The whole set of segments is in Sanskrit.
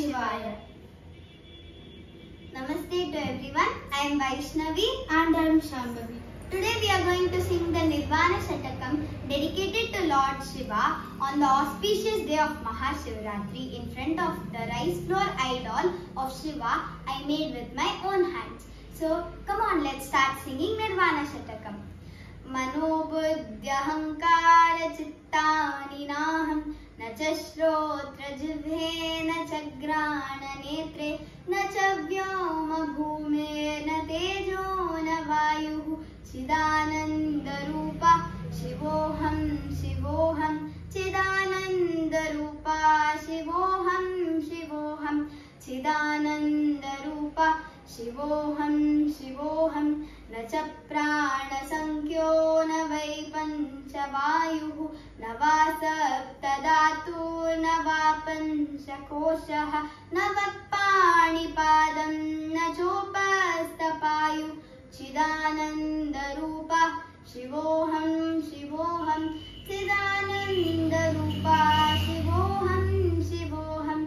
Shivaya. Namaste to everyone. I am Vaishnavi And I am Shambhavi. Today we are going to sing the Nirvana Shatakam dedicated to Lord Shiva on the auspicious day of Mahashivratri in front of the rice flour idol of Shiva I made with my own hands. So come on, let's start singing Nirvana Shatakam. Manobuddhyahankara chittani naham न च श्रोत्रजिह्वे न च घ्राणनेत्रे न च व्योमभूमेर्न तेजो न वायुः चिदानन्दरूपा शिवोऽहं शिवोऽहं चिदानन्दरूपा शिवोऽहं शिवोऽहं चिदानन्दरूपा शिवोऽहं शिवोऽहं न च प्राणसंख्यो न वै पञ्चवायुः न वा सप्तधातुर्न वा पञ्चकोशः न वक्पाणिपादं न चोपस्थपायुः चिदानन्दरूपा शिवोऽहं शिवोऽहं चिदानन्दरूपा शिवोऽहं शिवोऽहं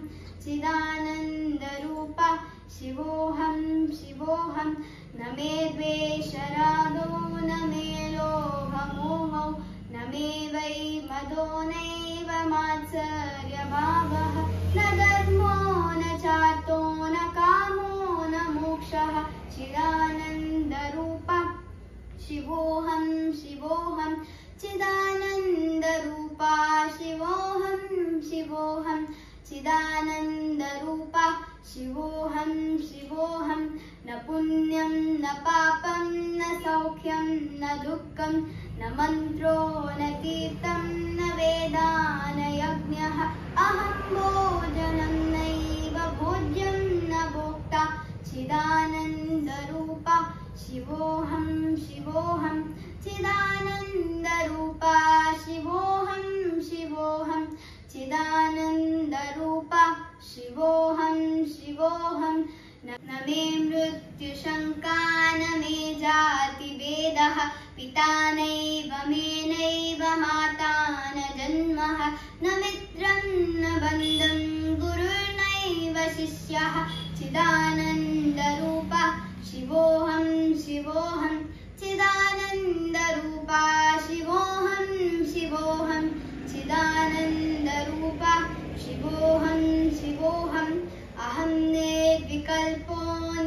चिदानन्दरूपा शिवोऽहं शिवोऽहं न मे द्वेषरागो न मे लोभमोहौ न मे वै मदो नैव मात्सर्यभावः न धर्मो न चार्तो न कामो न मोक्षः चिदानन्दरूपा शिवोऽहं शिवोऽहं चिदानन्दरूपा शिवोऽहं शिवोऽहं चिदानन्दरूपा शिवोऽहं शिवोऽहं न पुण्यं न पापं न सौख्यं न दुःखं न मन्त्रो न तीर्थं न वेदा न यज्ञः अहं भोजनं नैव भोज्यं न भोक्ता चिदानन्दरूपा शिवोऽहं शिवोऽहं चिदानन्दरूपा शिवोऽहं शिवोऽहं चिदानन्दरूपा शिवोऽहं शिवोऽहं न मे मृत्युशङ्का न मे जातिभेदः पिता नैव मे नैव माता न जन्मः न मित्रं न बन्धुं गुरुर्नैव शिष्यः चिदानन्दरूपा शिवोऽहं शिवोऽहं चिदानन्दरूपा शिवोऽहं शिवोऽहं चिदानन्दरूपा शिवोऽहं शिवोऽहं अहं निर्विकल्पो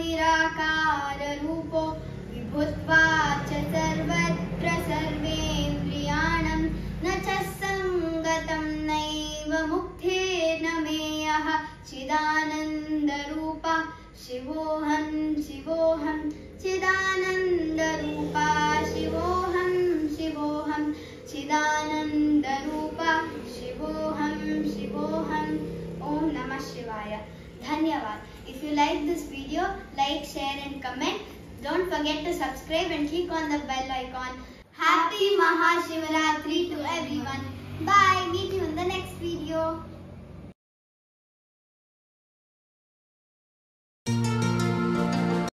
निराकाररूपो विभुत्वाच्च सर्वत्र सर्वेन्द्रियाणां न च सङ्गतं नैव मुक्तिर्न मेयः चिदानन्दरूपा शिवोऽहं शिवोऽहं चिदानन्दरूपा शिवोऽहं शिवोऽहं चिदानन्दरूपा शिवोऽहं शिवोऽहं Om Namah Shivaya. Dhanyavad. If you like this video, like, share and comment. Don't forget to subscribe and click on the bell icon. Happy Mahashivratri to